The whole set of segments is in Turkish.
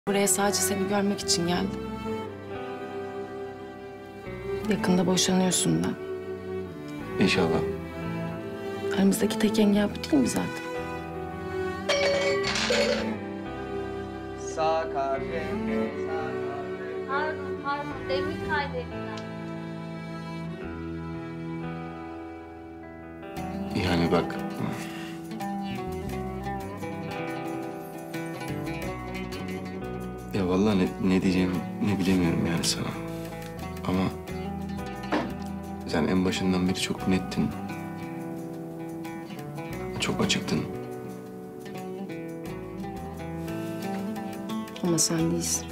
Buraya sadece seni görmek için geldim. Yakında boşanıyorsun da. İnşallah. Aramızdaki tek engel bu değil mi zaten? Sağ kahve, sağ kahve. Pardon. Demir kaydı elimden. Yani bak... Ya vallahi ne diyeceğimi ne bilemiyorum yani sana. Ama... Sen en başından beri çok nettin. Çok açıktın. Ama sen değilsin.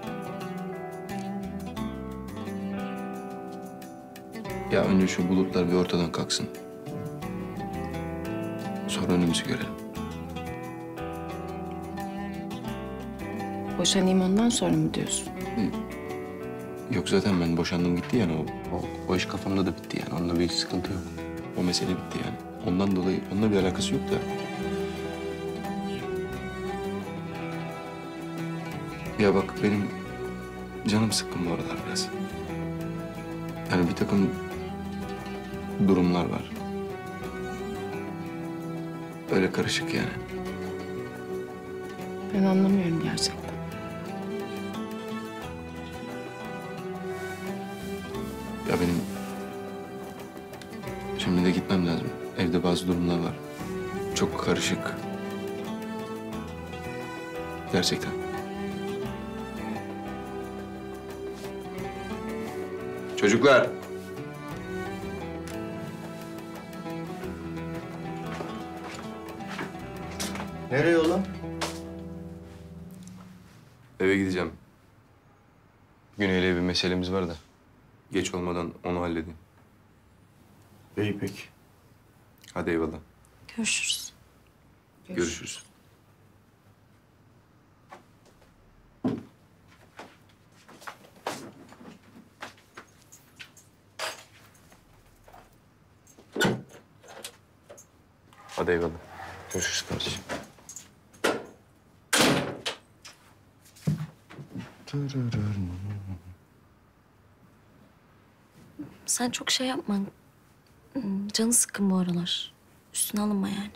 Ya önce şu bulutlar bir ortadan kalksın. Sonra önümüzü görelim. Boşanayım ondan sonra mı diyorsun? Yok zaten ben boşandım gitti yani o iş kafamda da bitti yani. Onunla bir sıkıntı yok. O mesele bitti yani. Ondan dolayı onunla bir alakası yok da. Ya bak benim canım sıkkın bu aralar biraz. Yani bir takım durumlar var. Öyle karışık yani. Ben anlamıyorum gerçekten. Ya benim şimdi de gitmem lazım. Evde bazı durumlar var. Çok karışık. Gerçekten. Çocuklar. Nereye oğlum? Eve gideceğim. Güney'le bir meselemiz var da. Geç olmadan onu halledeyim. İyi peki. Hadi eyvallah. Görüşürüz. Görüşürüz. Hadi eyvallah. Görüşürüz kardeşim. Sen çok şey yapma. Canı sıkkın bu aralar. Üstüne alınma yani.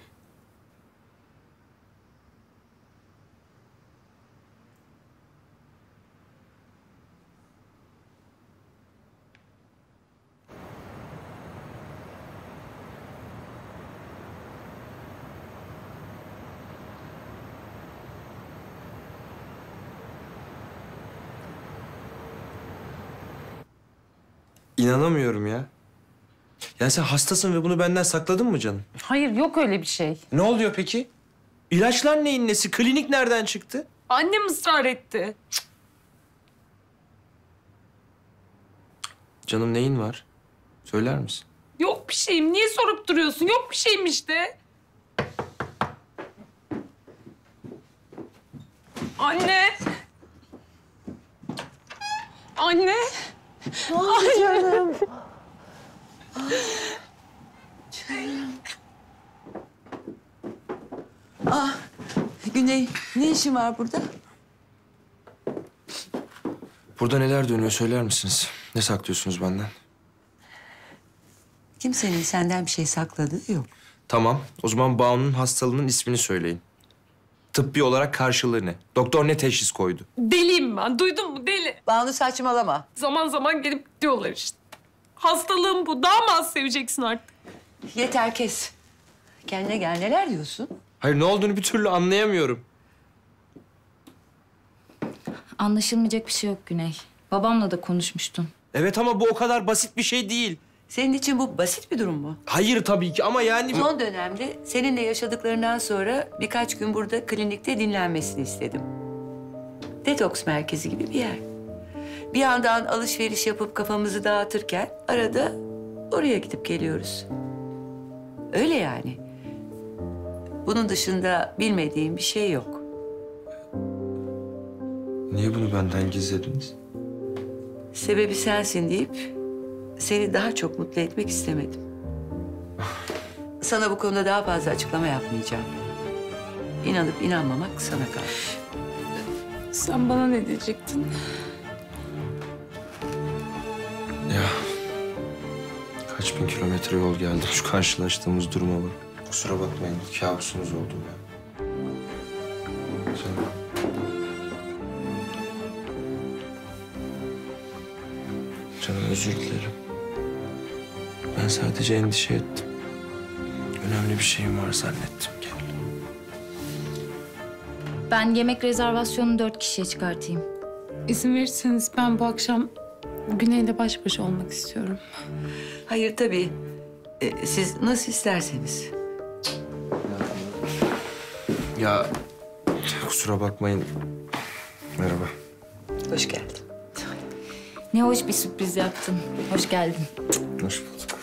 İnanamıyorum ya. Yani sen hastasın ve bunu benden sakladın mı canım? Hayır, yok öyle bir şey. Ne oluyor peki? İlaçlar neyin nesi? Klinik nereden çıktı? Annem ısrar etti. Canım neyin var? Söyler misin? Yok bir şeyim. Niye sorup duruyorsun? Yok bir şeyim işte. Anne. Anne. Ne oldu canım? Ah, Güney, ne işin var burada? Burada neler dönüyor söyler misiniz? Ne saklıyorsunuz benden? Kimsenin senden bir şey sakladığı yok. Tamam. O zaman Banu'nun hastalığının ismini söyleyin. Tıbbi olarak karşılığı ne? Doktor ne teşhis koydu? Deliyim ben. Duydun mu? Deli. Banu saçmalama. Zaman zaman gelip diyorlar işte. Hastalığım bu. Daha mı az seveceksin artık? Yeter kes. Kendine gel, neler diyorsun? Hayır ne olduğunu bir türlü anlayamıyorum. Anlaşılmayacak bir şey yok Güney. Babamla da konuşmuştum. Evet ama bu o kadar basit bir şey değil. Senin için bu basit bir durum mu? Hayır tabii ki ama yani... Son dönemde seninle yaşadıklarından sonra birkaç gün burada klinikte dinlenmesini istedim. Detoks merkezi gibi bir yer. Bir yandan alışveriş yapıp kafamızı dağıtırken arada oraya gidip geliyoruz. Öyle yani. Bunun dışında bilmediğim bir şey yok. Niye bunu benden gizlediniz? Sebebi sensin deyip seni daha çok mutlu etmek istemedim. Sana bu konuda daha fazla açıklama yapmayacağım. İnanıp inanmamak sana kalmış. Sen bana ne diyecektin? Ya kaç bin kilometre yol geldim. Şu karşılaştığımız duruma bak. Kusura bakmayın. Kabusunuz oldum ya. Canım özür dilerim. Ben sadece endişe ettim. Önemli bir şeyim var zannettim. Gel. Ben yemek rezervasyonunu 4 kişiye çıkartayım. İzin verirseniz ben bu akşam Güney'le baş başa olmak istiyorum. Hayır tabii. Siz nasıl isterseniz. Ya kusura bakmayın. Merhaba. Hoş geldin. Ne hoş bir sürpriz yaptın. Hoş geldin. Hoş bulduk.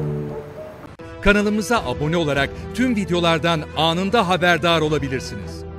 Kanalımıza abone olarak tüm videolardan anında haberdar olabilirsiniz.